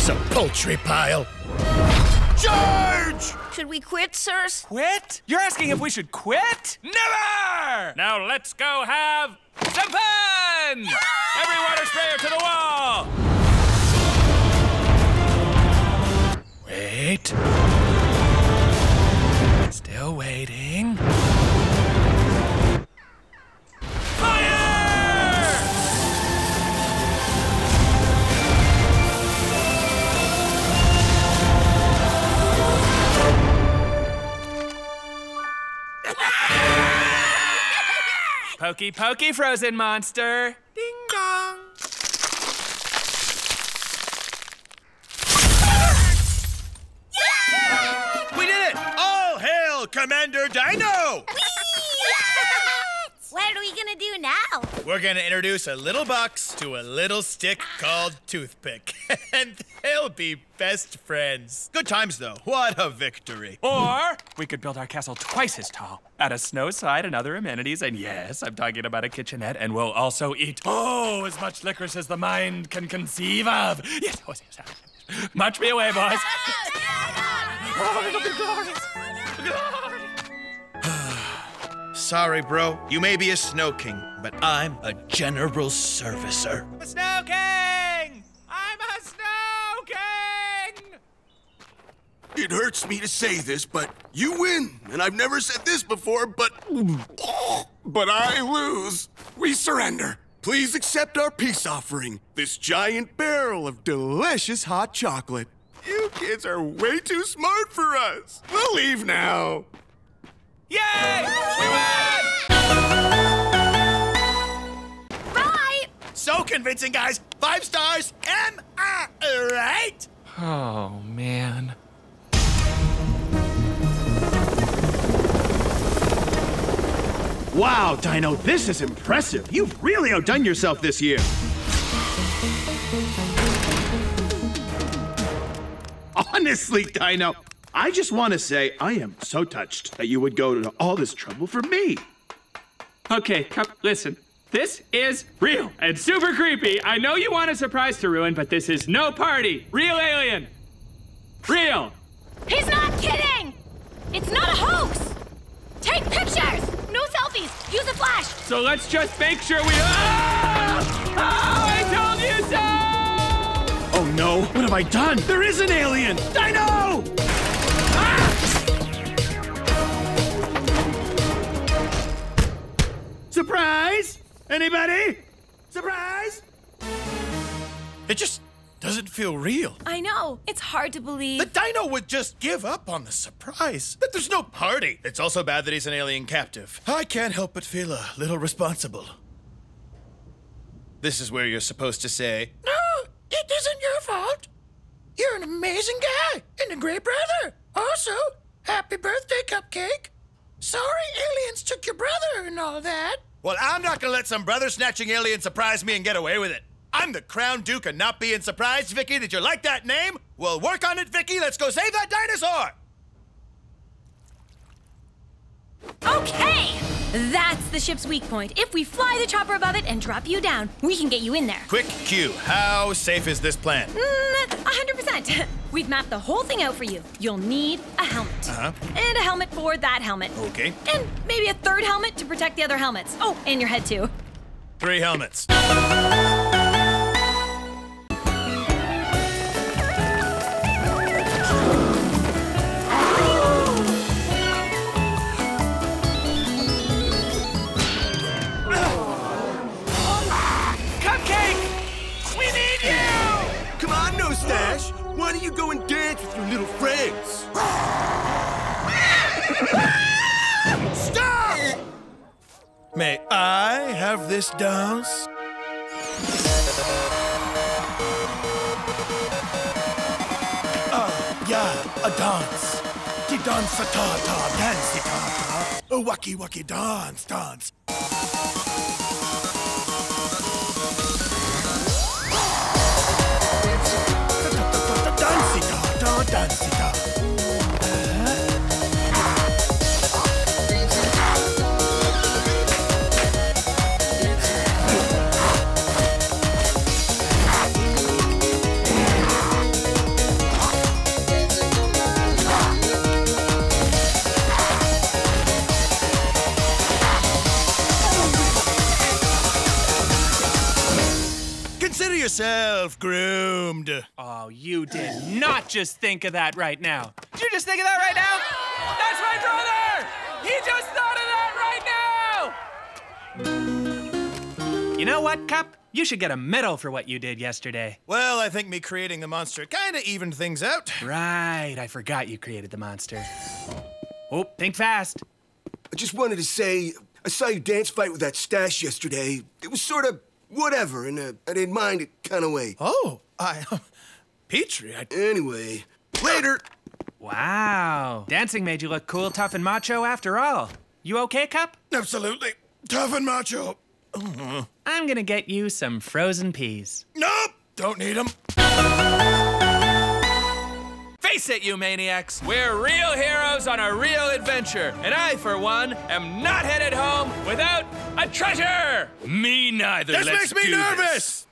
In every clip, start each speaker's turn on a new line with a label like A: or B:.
A: Poultry pile. Charge!
B: Should we quit, sirs?
C: Quit? You're asking if we should quit? Never! Now let's go have some fun! Every water sprayer to the wall! Wait. Still waiting. Pokey, pokey, frozen monster. Ding dong.
A: Yeah! We did it! All hail Commander Dino!
B: What are we gonna do now?
A: We're gonna introduce a little box to a little stick called Toothpick. And they'll be best friends. Good times, though. What a victory.
C: Or we could build our castle twice as tall. Add a snow side and other amenities. And yes, I'm talking about a kitchenette. And we'll also eat, as much licorice as the mind can conceive of. Yes, yes. March me away, boys.
A: Sorry, bro. You may be a Snow King, but I'm a General Servicer.
C: A Snow King! I'm a Snow King!
D: It hurts me to say this, but you win. And I've never said this before, but I lose. We surrender. Please accept our peace offering, this giant barrel of delicious hot chocolate. You kids are way too smart for us. We'll leave now.
C: Yay! We win!
B: Right!
A: So convincing, guys. 5 stars. Am I right?
C: Oh, man.
E: Wow, Dino, this is impressive. You've really outdone yourself this year. Honestly, Dino, I just want to say I am so touched that you would go to all this trouble for me.
F: Okay, listen. This is real and super creepy. I know you want a surprise to ruin, but this is no party. Real alien. Real.
B: He's not kidding! It's not a hoax! Take pictures! No selfies! Use a flash!
F: So let's just make sure we... Oh, I told you so!
E: Oh no, what have I done? There is an alien! Dino! Surprise! Anybody? Surprise!
A: It just doesn't feel real.
B: I know. It's hard to believe.
A: The Dino would just give up on the surprise. That there's no party. It's also bad that he's an alien captive. I can't help but feel a little responsible. This is where you're supposed to say, "No, it isn't your fault. You're an amazing guy and a great brother. Also, happy birthday, Cupcake. Sorry aliens took your brother and all that." Well, I'm not gonna let some brother-snatching alien surprise me and get away with it. I'm the Crown Duke and not being surprised. Vicky, did you like that name? Well, work on it, Vicky. Let's go save that dinosaur.
B: Okay! That's the ship's weak point. If we fly the chopper above it and drop you down, we can get you in there.
A: Quick cue. How safe is this plan?
B: 100%. We've mapped the whole thing out for you. You'll need a helmet. And a helmet for that helmet.
A: Okay.
B: And maybe a third helmet to protect the other helmets. Oh, and your head too.
A: 3 helmets.
D: Why don't you go and dance with your little friends?
A: Stop! May I have this dance? Yeah, a dance. Di dansa ta ta, dance ta ta. A wacky wacky dance, dance. Dancita. Consider yourself groomed.
C: Oh, you did not just think of that right now. Did you just think of that right now? That's my brother! He just thought of that right now! You know what, Cup? You should get a medal for what you did yesterday.
A: Well, I think me creating the monster kind of evened things out.
C: Right, I forgot you created the monster. Oh, think fast.
D: I just wanted to say, I saw you dance fight with that stash yesterday. It was sort of whatever, in a I didn't mind it kind of way.
A: Oh, Petrie,
D: Anyway, later.
C: Wow, dancing made you look cool, tough, and macho after all. You okay, Cup?
A: Absolutely. Tough and macho.
C: I'm gonna get you some frozen peas.
A: Nope, don't need them.
C: Face it, you maniacs! We're real heroes on a real adventure, and I, for one, am not headed home without a treasure! Me neither.
A: This
C: Let's
A: makes me
C: do
A: nervous!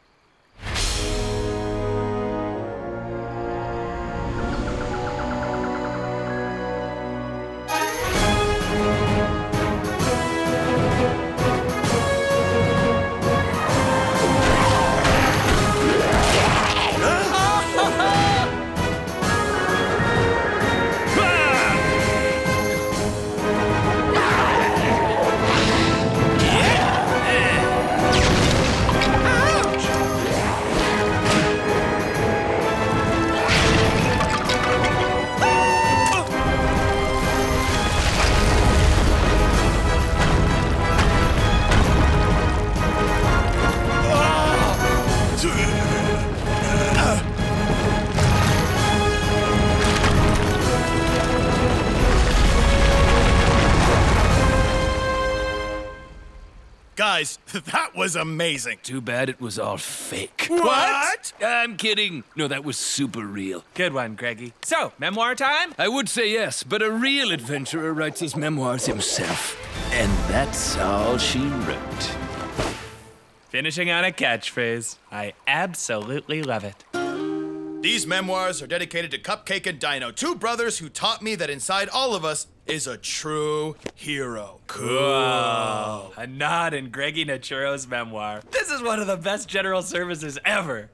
A: Guys, that was amazing.
G: Too bad it was all fake.
A: What?
G: I'm kidding. No, that was super real.
C: Good one, Greggy. So, memoir time?
G: I would say yes, but a real adventurer writes his memoirs himself. And that's all she wrote.
C: Finishing on a catchphrase. I absolutely love it.
A: These memoirs are dedicated to Cupcake and Dino, two brothers who taught me that inside all of us is a true hero.
C: Cool. A nod in Greggy Naturo's memoir. This is one of the best general services ever.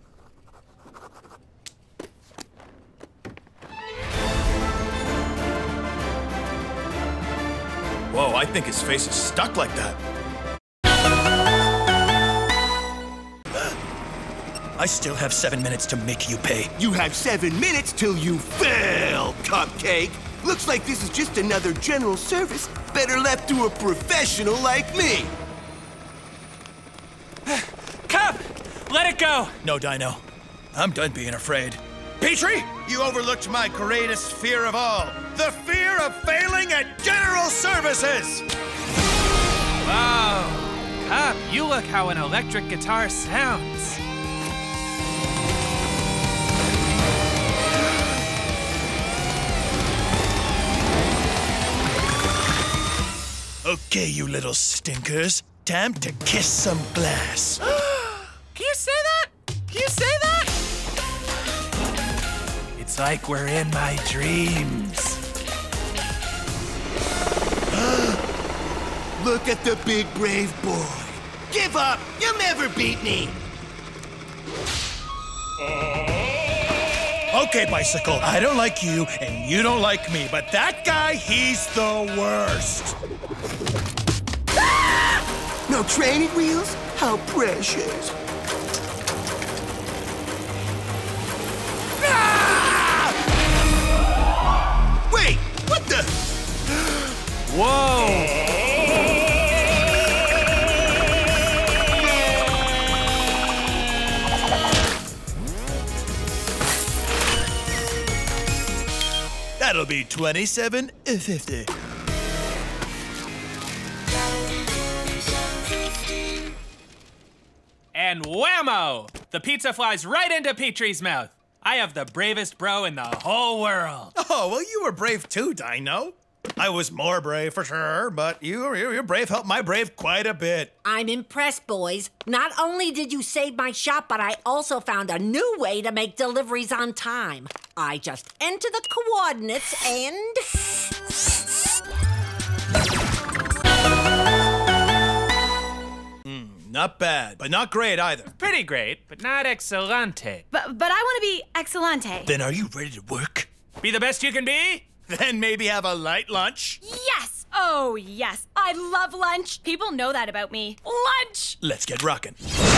A: Whoa, I think his face is stuck like that. I still have 7 minutes to make you pay.
D: You have 7 minutes till you fail, Cupcake. Looks like this is just another general service, better left to a professional like me.
C: Cup! Let it go!
A: No, Dino. I'm done being afraid. Petrie, you overlooked my greatest fear of all. The fear of failing at general services!
C: Wow. Cup, you look how an electric guitar sounds.
A: Okay, you little stinkers. Time to kiss some glass.
C: Can you say that? Can you say that? It's like we're in my dreams.
D: Look at the big brave boy. Give up! You'll never beat me!
A: Okay, Bicycle, I don't like you, and you don't like me, but that guy, he's the worst.
D: No training wheels? How precious. Wait, what the?
C: Whoa!
A: That'll be $27.50.
C: And whammo! The pizza flies right into Petrie's mouth. I have the bravest bro in the whole world.
A: Oh, well, you were brave too, Dino. I was more brave for sure, but your brave helped my brave quite a bit.
H: I'm impressed, boys. Not only did you save my shop, but I also found a new way to make deliveries on time. I just enter the coordinates and...
I: Not bad, but not great either.
C: Pretty great, but not excelente.
B: But I want to be excelente.
I: Then are you ready to work?
C: Be the best you can be?
I: Then maybe have a light lunch?
B: Yes! Oh, yes. I love lunch. People know that about me. Lunch!
I: Let's get rockin'.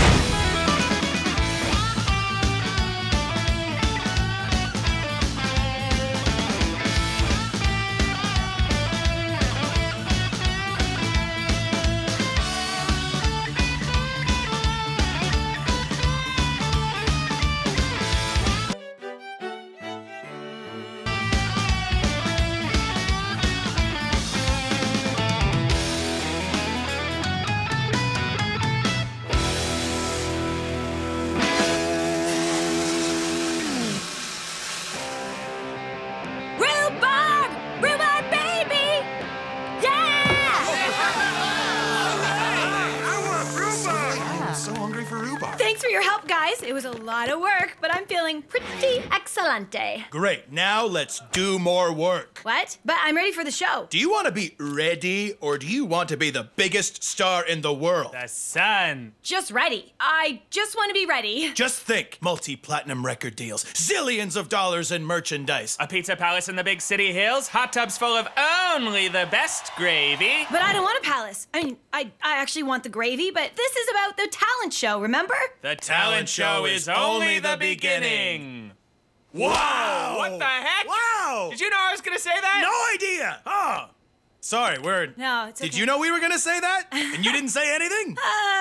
B: Thanks for your help, guys. It was a lot of work, but I'm feeling pretty excelente.
I: Great, now let's do more work.
B: What? But I'm ready for the show.
I: Do you want to be ready, or do you want to be the biggest star in the world?
C: The sun.
B: Just ready. I just want to be ready.
I: Just think, multi-platinum record deals, zillions of dollars in merchandise.
C: A pizza palace in the big city hills, hot tubs full of only the best gravy.
B: But I don't want a palace. I mean, I actually want the gravy, but this is about the talent show, remember?
C: The talent show is only the beginning. Wow! What the heck?
I: Wow!
C: Did you know I was gonna say that?
I: No idea! Oh! Sorry,
B: No, it's okay.
I: Did you know we were gonna say that? And you didn't say anything?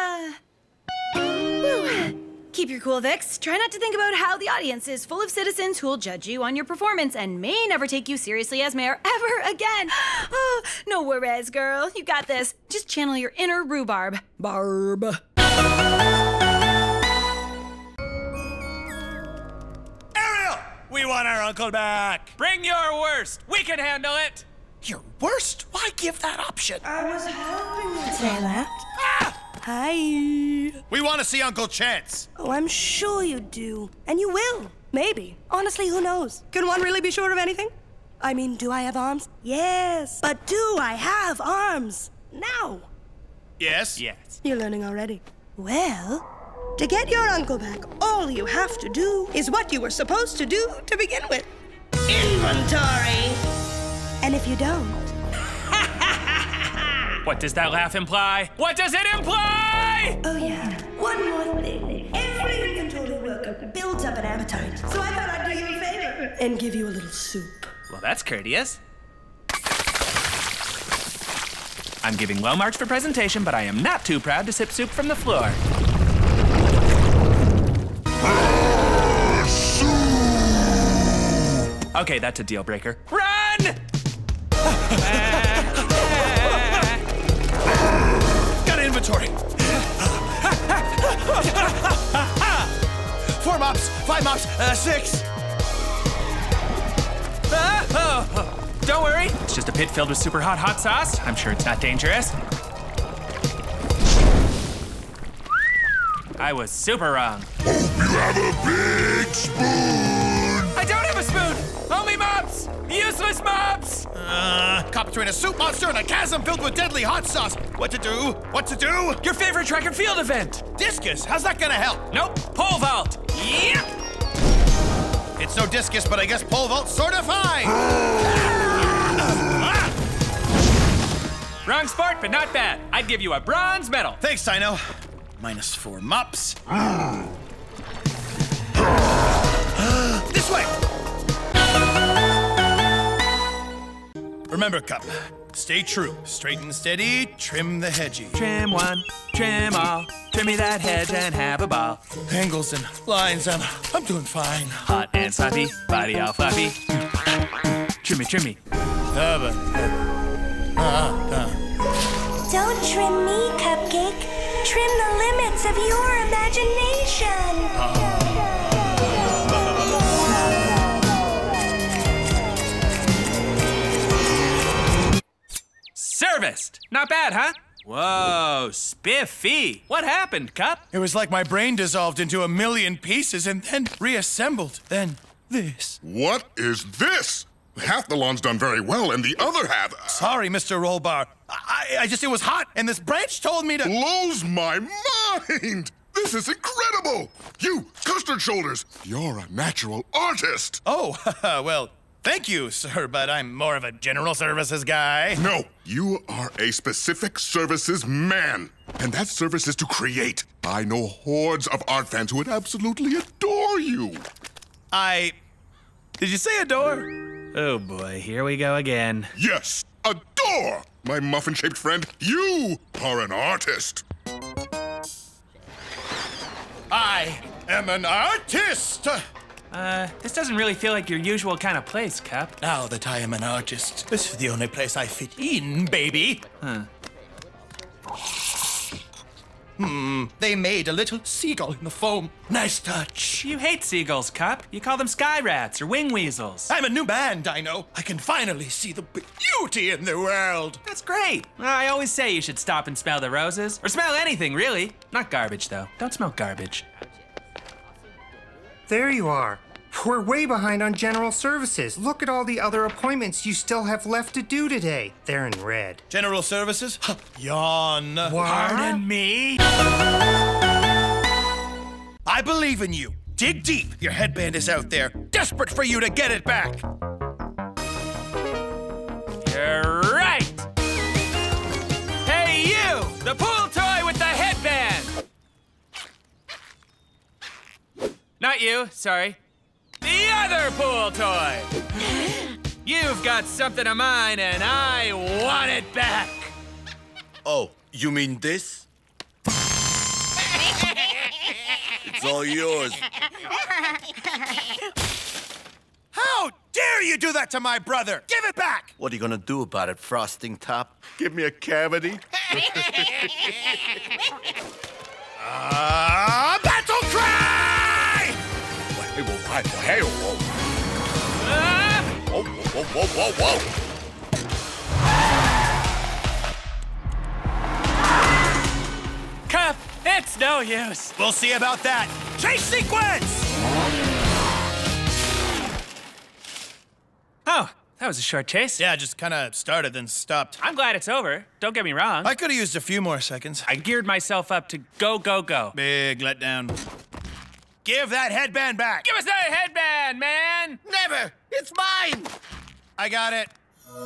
B: Whew. Keep your cool, Vix. Try not to think about how the audience is full of citizens who'll judge you on your performance and may never take you seriously as mayor ever again. Oh, no worries, girl. You got this. Just channel your inner rhubarb. Barb.
I: Ariel! We want our uncle back!
C: Bring your worst. We can handle it.
I: Your worst? Why give that option?
J: I was hoping you'd say that.
I: Ah!
J: Hi.
I: We want to see Uncle Chance.
J: Oh, I'm sure you do. And you will. Maybe. Honestly, who knows? Can one really be sure of anything? I mean, do I have arms? Yes. But do I have arms? Now.
I: Yes?
C: Yes.
J: You're learning already. Well, to get your uncle back, all you have to do is what you were supposed to do to begin with. Inventory. And if you don't...
C: What does that laugh imply? What does it imply?
J: Oh, yeah. One more thing. Every inventory worker builds up an appetite. So I thought I'd do you a favor and give you a little soup.
C: Well, that's courteous. I'm giving well marks for presentation, but I am not too proud to sip soup from the floor. Okay, that's a deal breaker. Run!
I: Got an inventory. 4 mops, 5 mops, 6.
C: Don't worry, it's just a pit filled with super hot sauce. I'm sure it's not dangerous. I was super wrong.
D: Hope you have a big spoon.
C: I don't have a spoon! Only mops! Useless mops!
I: Caught between a soup monster and a chasm filled with deadly hot sauce. What to do? What to do?
C: Your favorite track and field event!
I: Discus, how's that gonna help?
C: Nope, pole vault! Yep!
I: It's no discus, but I guess pole vault's sorta fine.
C: Wrong sport, but not bad. I'd give you a bronze medal.
I: Thanks, Dino. Minus 4 mops. This way! Remember, Cup, stay true. Straight and steady, trim the hedgie.
C: Trim one, trim all, trim me that hedge and have a ball.
I: Angles and lines, I'm doing fine.
C: Hot and sloppy, body all floppy. Trim me.
J: Don't trim me, Cupcake. Trim the limits of your imagination.
C: Serviced! Not bad, huh? Whoa, spiffy. What happened, Cup?
I: It was like my brain dissolved into a million pieces and then reassembled. Then this.
D: What is this? Half the lawn's done very well, and the other half...
I: Sorry, Mr. Rollbar. It was hot, and this branch told me to...
D: Blows my mind! This is incredible! You, Custard Shoulders, you're a natural artist!
I: Oh, well, thank you, sir, but I'm more of a general services guy.
D: No, you are a specific services man, and that service is to create. I know hordes of art fans who would absolutely adore you.
I: Did you say adore?
C: Oh boy, here we go again.
D: Yes, adore! My muffin-shaped friend, you are an artist.
I: I am an artist!
C: This doesn't really feel like your usual kind of place, Cup.
I: Now that I am an artist, this is the only place I fit in, baby. They made a little seagull in the foam. Nice touch.
C: You hate seagulls, Cup. You call them sky rats or wing weasels.
I: I'm a new man, Dino. I can finally see the beauty in the world.
C: That's great. I always say you should stop and smell the roses. Or smell anything, really. Not garbage, though. Don't smell garbage.
K: There you are. We're way behind on general services. Look at all the other appointments you still have left to do today. They're in red.
I: General services? Yawn.
C: Pardon me?
I: I believe in you. Dig deep. Your headband is out there, desperate for you to get it back.
C: You're right. Hey, you! The pool toy with the headband! Not you, sorry. The other pool toy! You've got something of mine, and I want it back!
L: Oh, you mean this? It's all yours.
I: How dare you do that to my brother? Give it back!
L: What are you gonna do about it, Frosting Top? Give me a cavity?
I: Battle cry!
L: Hey, whoa. Whoa.
C: Cup, it's no use.
I: We'll see about that. Chase sequence!
C: Oh, that was a short chase.
I: Yeah, just kind of started, then stopped.
C: I'm glad it's over. Don't get me wrong.
I: I could have used a few more seconds.
C: I geared myself up to go.
I: Big letdown. Give that headband back!
C: Give us that headband, man!
L: Never! It's mine!
I: I got it.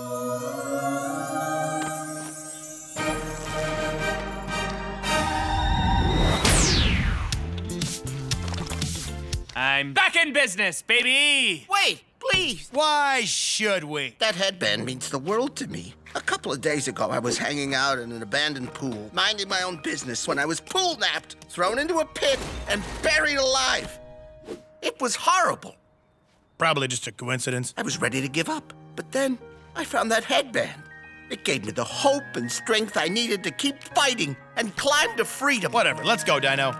C: I'm back in business, baby!
L: Wait, please!
I: Why should we?
L: That headband means the world to me. A couple of days ago, I was hanging out in an abandoned pool, minding my own business, when I was pool-napped, thrown into a pit, and buried alive. It was horrible.
I: Probably just a coincidence.
L: I was ready to give up, but then I found that headband. It gave me the hope and strength I needed to keep fighting and climb to freedom.
I: Whatever, let's go, Dino.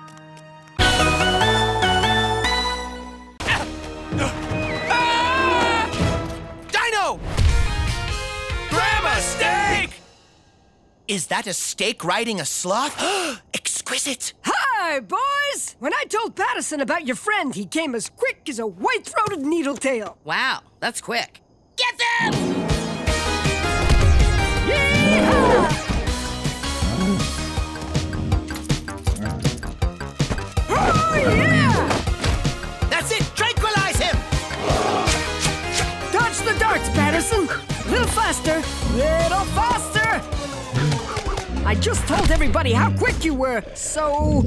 I: Dino!
C: Grab a steak!
I: Is that a steak riding a sloth? Exquisite!
M: Hi, boys! When I told Patterson about your friend, he came as quick as a white-throated needletail.
N: Wow, that's quick.
H: Get them!
M: Oh, yeah!
I: That's it! Tranquilize him!
M: Dodge the darts, Patterson! Little faster! Little faster! I just told everybody how quick you were, so...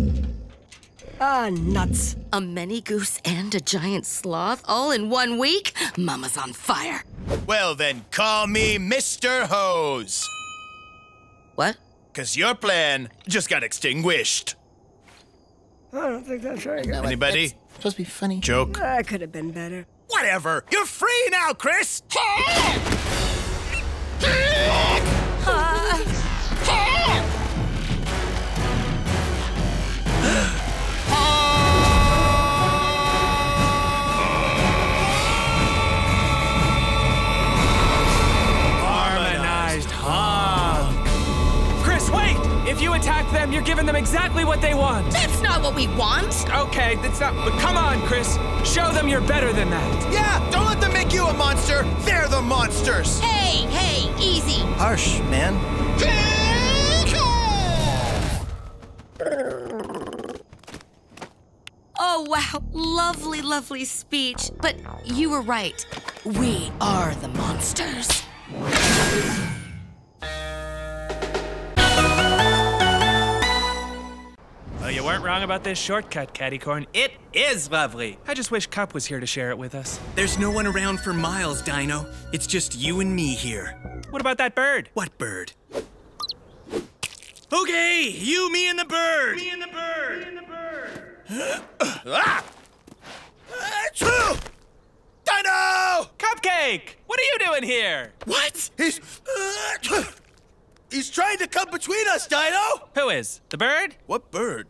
M: nuts.
N: A mini goose and a giant sloth all in 1 week? Mama's on fire.
I: Well then, call me Mr. Hose.
N: What?
I: 'Cause your plan just got extinguished.
M: I don't think that's very good.
I: Anybody?
L: It's supposed to be funny.
I: Joke?
M: That could have been better.
I: Whatever! You're free now, Chris!
C: Harmonized hug. Chris, wait! If you attack them, you're giving them exactly what what they want.
N: That's not what we want.
C: Okay, that's not. But come on, Chris. Show them you're better than that.
I: Yeah, don't let them make you a monster. They're the monsters.
N: Hey, easy.
I: Harsh, man.
N: Oh, wow. Lovely, lovely speech. But you were right. We are the monsters.
C: Well, you weren't wrong about this shortcut, Cattycorn. It is lovely. I just wish Cup was here to share it with us.
O: There's no one around for miles, Dino. It's just you and me here.
C: What about that bird?
O: What bird? Okay, you, me, and the bird. Me and the bird. Me and the bird.
I: Ah! Achoo! Dino!
C: Cupcake! What are you doing here?
I: What? He's trying to come between us, Dino!
C: Who is? The bird?
I: What bird?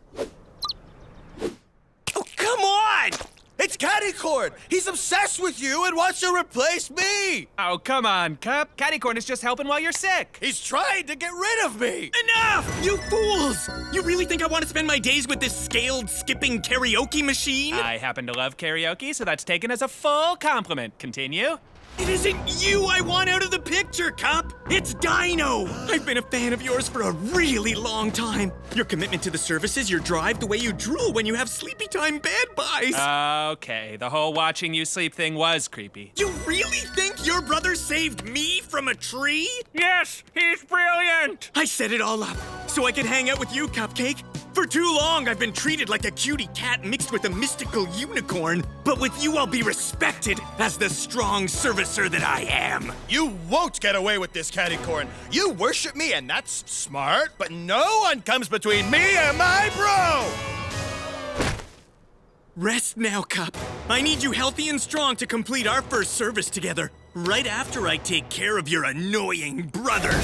I: Oh, come on! It's Cattycorn! He's obsessed with you and wants to replace me!
C: Oh, come on, Cup. Cattycorn is just helping while you're sick.
I: He's trying to get rid of me!
O: Enough! You fools! You really think I want to spend my days with this scaled, skipping karaoke machine?
C: I happen to love karaoke, so that's taken as a full compliment. Continue.
O: It isn't you I want out of the picture, Cup. It's Dino. I've been a fan of yours for a really long time. Your commitment to the services, your drive, the way you drool when you have sleepy time bad buys.
C: Okay, the whole watching you sleep thing was creepy.
O: You really think your brother saved me from a tree?
C: Yes, he's brilliant.
O: I set it all up so I could hang out with you, Cupcake. For too long, I've been treated like a cutie cat mixed with a mystical unicorn. But with you, I'll be respected as the strong servicer that I am.
I: You won't get away with this, Cattycorn. You worship me, and that's smart, but no one comes between me and my bro!
O: Rest now, Cup. I need you healthy and strong to complete our first service together, right after I take care of your annoying brother.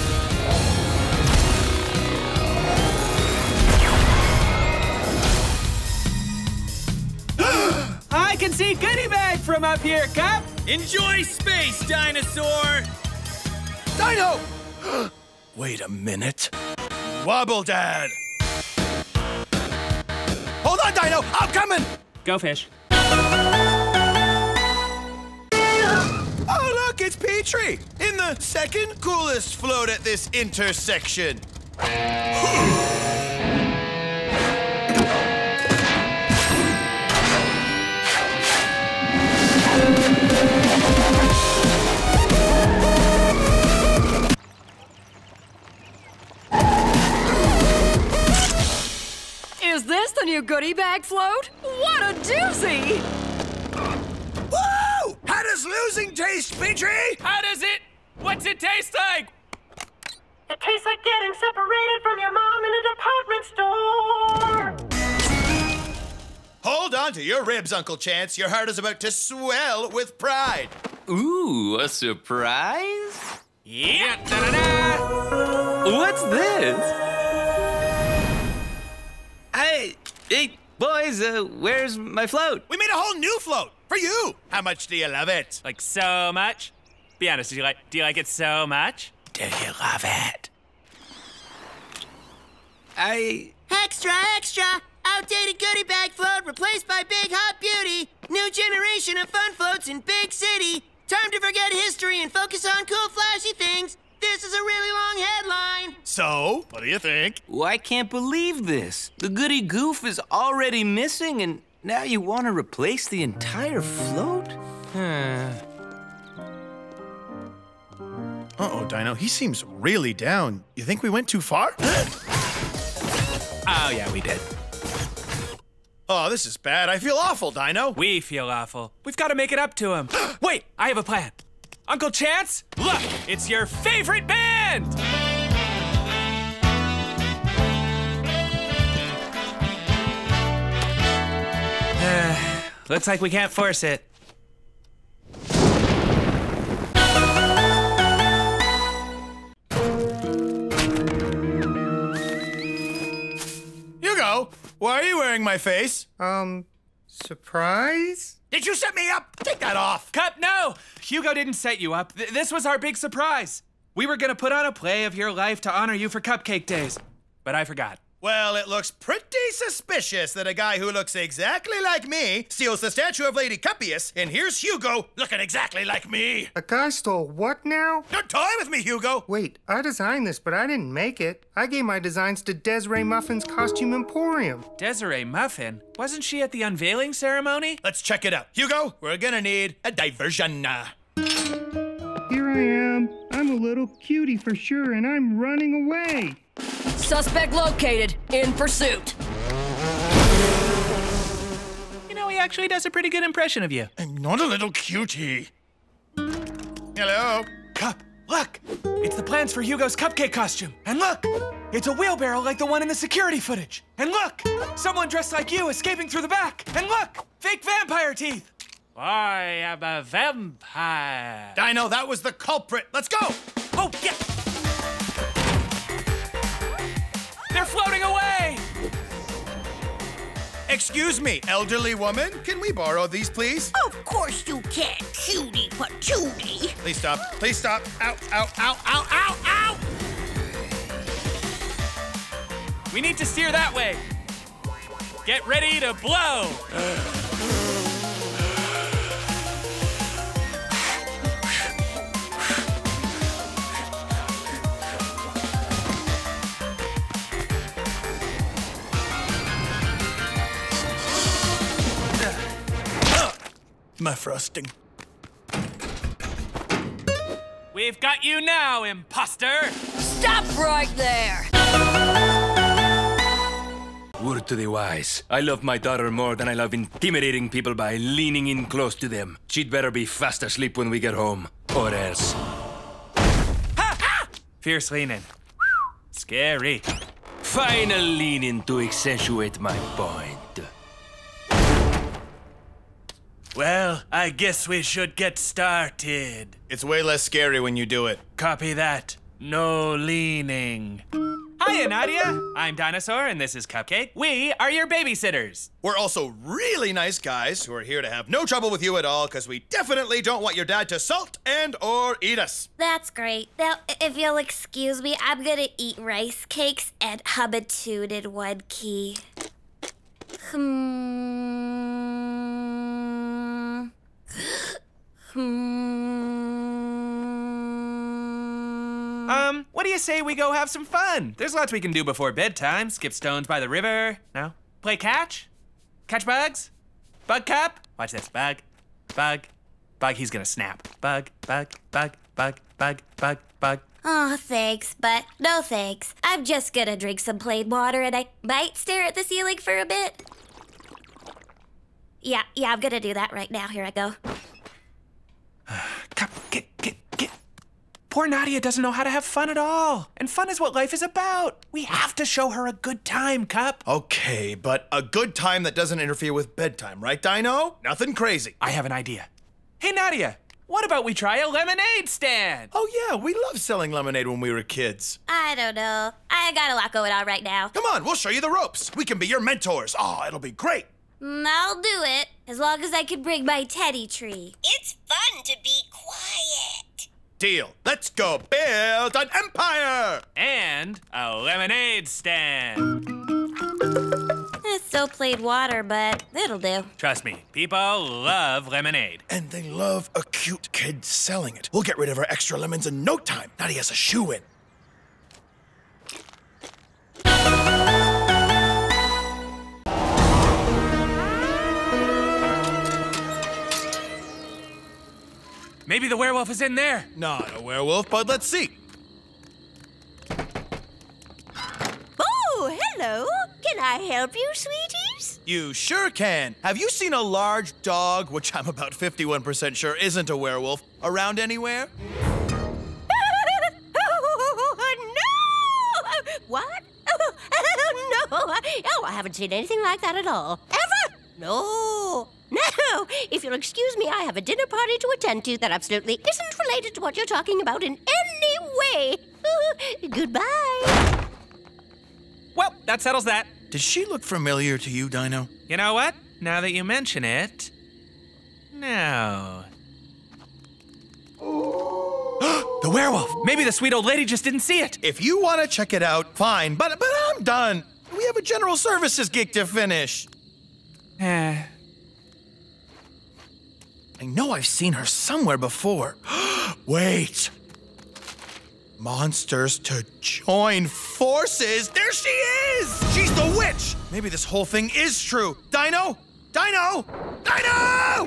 C: I can see Goodie Bag from up here, Cup.
O: Enjoy space, dinosaur!
I: Dino!
G: Wait a minute.
I: Wobble Dad! Hold on, Dino! I'm coming!
C: Go fish.
I: Oh, look, it's Petrie! In the second coolest float at this intersection.
M: Is this the new goodie bag float? What a doozy!
I: Woo! How does losing taste, Petrie?
C: How does it? What's it taste like?
P: It tastes like getting separated from your mom in a department store!
I: Hold on to your ribs, Uncle Chance. Your heart is about to swell with pride.
G: Ooh, a surprise?
C: Yeah. Da-da-da.
G: What's this? Hey, boys, where's my float?
I: We made a whole new float for you. How much do you love it?
C: Like so much? Be honest, do you like it so much?
G: Do you love it?
Q: Extra, extra! Outdated goodie bag float replaced by Big Hot Beauty. New generation of fun floats in Big City. Time to forget history and focus on cool, flashy things. This is a really long headline.
I: So, what do you think?
G: Well, I can't believe this. The goody goof is already missing, and now you want to replace the entire float?
I: Uh-oh, Dino, he seems really down. You think we went too far?
C: Oh, yeah, we did.
I: Oh, this is bad. I feel awful, Dino.
C: We feel awful. We've got to make it up to him. Wait, I have a plan. Uncle Chance, look, it's your favorite band! Looks like we can't force it.
I: Hugo, why are you wearing my face?
K: Surprise?
I: Did you set me up? Take that off.
C: Cup, no! Hugo didn't set you up. This was our big surprise. We were gonna put on a play of your life to honor you for Cupcake Days, but I forgot.
I: Well, it looks pretty suspicious that a guy who looks exactly like me steals the statue of Lady Cuppius, and here's Hugo looking exactly like me.
K: A guy stole what now?
I: Don't toy with me, Hugo.
K: Wait, I designed this, but I didn't make it. I gave my designs to Desiree Muffin's Costume Emporium.
C: Desiree Muffin? Wasn't she at the unveiling ceremony?
I: Let's check it out. Hugo, we're gonna need a diversion.
K: Here I am. I'm a little cutie for sure, and I'm running away.
M: Suspect located. In pursuit.
C: You know, he actually does a pretty good impression of you.
I: I'm not a little cutie. Hello?
C: Cup, look! It's the plans for Hugo's cupcake costume. And look! It's a wheelbarrow like the one in the security footage. And look! Someone dressed like you escaping through the back. And look! Fake vampire teeth! I am a vampire.
I: Dino, that was the culprit. Let's go!
C: Oh, yeah! They're floating away!
I: Excuse me, elderly woman. Can we borrow these, please?
H: Of course you can, cutie patootie.
I: Please stop. Please stop. Ow, ow, ow, ow, ow, ow!
C: We need to steer that way. Get ready to blow.
I: My frosting.
C: We've got you now, imposter!
M: Stop right there!
G: Word to the wise. I love my daughter more than I love intimidating people by leaning in close to them. She'd better be fast asleep when we get home, or else.
C: Ha! Ha! Fierce leaning. Scary.
G: Final leaning to accentuate my point.
C: Well, I guess we should get started.
I: It's way less scary when you do it.
C: Copy that. No leaning. Hiya, Nadia. I'm Dinosaur, and this is Cupcake. We are your babysitters.
I: We're also really nice guys who are here to have no trouble with you at all, because we definitely don't want your dad to salt and or eat us.
R: That's great. Now, if you'll excuse me, I'm gonna eat rice cakes and hum a tune in one key.
C: What do you say we go have some fun? There's lots we can do before bedtime. Skip stones by the river. No? Play catch? Catch bugs? Bug cup? Watch this. Bug. Bug. Bug, he's gonna snap. Bug, bug, bug, bug, bug, bug, bug.
R: Oh, thanks, but no thanks. I'm just gonna drink some plain water and I might stare at the ceiling for a bit. Yeah, I'm gonna do that right now. Here I go.
C: Get. Poor Nadia doesn't know how to have fun at all. And fun is what life is about. We have to show her a good time, Cup.
I: Okay, but a good time that doesn't interfere with bedtime, right, Dino? Nothing crazy.
C: I have an idea. Hey, Nadia, what about we try a lemonade stand?
I: Oh, yeah, we loved selling lemonade when we were kids.
R: I don't know. I got a lot going on right now.
I: Come on, we'll show you the ropes. We can be your mentors. Oh, it'll be great.
R: I'll do it, as long as I can bring my teddy tree. It's fun to be quiet.
I: Deal. Let's go build an empire!
C: And a lemonade stand.
R: It's still plain water, but it'll do.
C: Trust me, people love lemonade.
I: And they love a cute kid selling it. We'll get rid of our extra lemons in no time. Nadia's a shoo-in.
C: Maybe the werewolf is in there.
I: Not a werewolf, but let's see.
H: Oh, hello. Can I help you, sweeties?
I: You sure can. Have you seen a large dog, which I'm about 51% sure isn't a werewolf, around anywhere?
H: No! What? No. Oh, I haven't seen anything like that at all. Ever? No. No. If you'll excuse me, I have a dinner party to attend to that absolutely isn't related to what you're talking about in any way. Goodbye.
C: Well, that settles that.
I: Does she look familiar to you, Dino?
C: You know what? Now that you mention it, no. The werewolf! Maybe the sweet old lady just didn't see it.
I: If you want to check it out, fine, but I'm done. We have a general services gig to finish. I know I've seen her somewhere before. Wait. Monsters to join forces. There she is! She's the witch! Maybe this whole thing is true. Dino! Dino! Dino!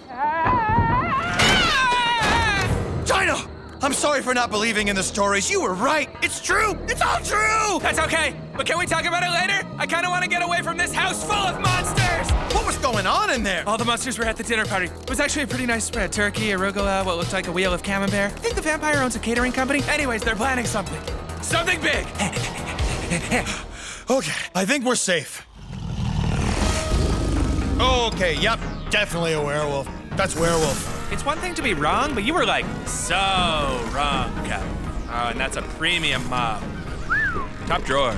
I: Dino! I'm sorry for not believing in the stories. You were right. It's true. It's all true.
C: That's okay, but can we talk about it later? I kind of want to get away from this house full of monsters.
I: What was going on in there?
C: All the monsters were at the dinner party. It was actually a pretty nice spread. Turkey, arugula, what looked like a wheel of camembert. I think the vampire owns a catering company. Anyways, they're planning something. Something big.
I: Okay, I think we're safe. Okay, yep, definitely a werewolf. That's werewolf.
C: It's one thing to be wrong, but you were like, so wrong, Cap. Oh, and that's a premium mob. Top drawer.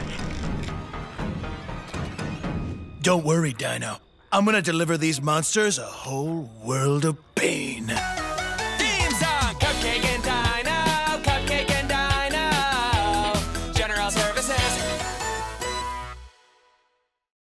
I: Don't worry, Dino. I'm gonna deliver these monsters a whole world of pain.